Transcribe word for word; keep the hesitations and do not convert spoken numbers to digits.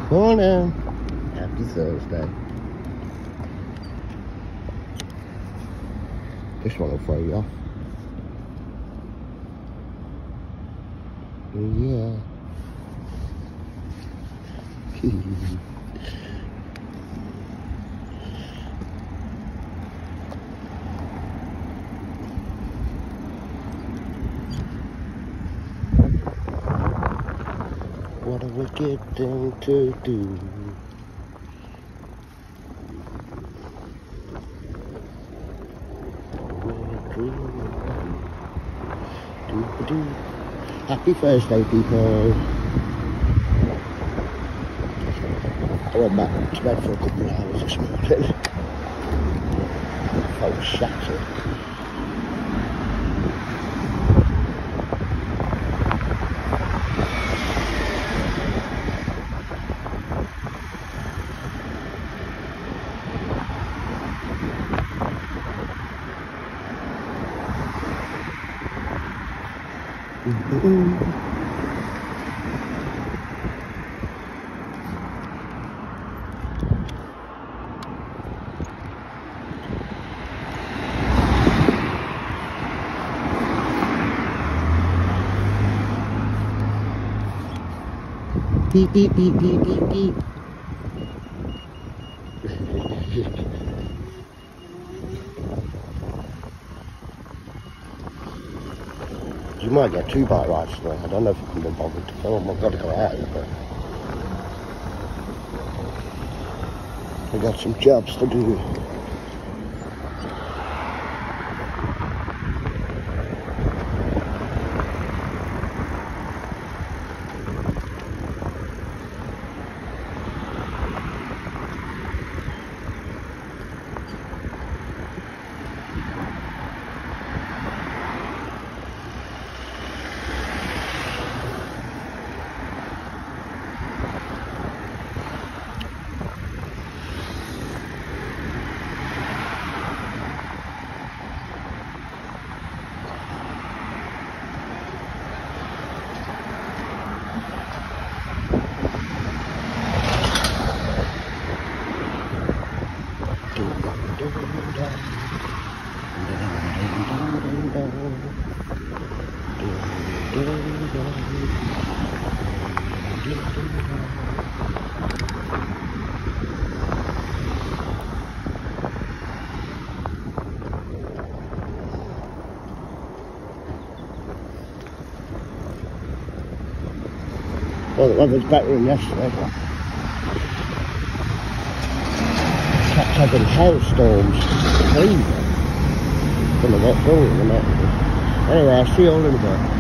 Morning. Happy Thursday. This one will throw you off. Yeah. What a wicked thing to do. Happy Thursday, people. I went back to bed for a couple of hours this morning. I was shattered. Mm-hmm. Beep, beep, beep, beep, beep, beep. You might get two bike rides today. I don't know if I can be bothered to film. I've got to go out, but I've got some jobs to do. Well, the weather's better than yesterday. Kept having hailstorms. Crazy. Don't know what's wrong with them. Anyway, I'll see you all in a bit.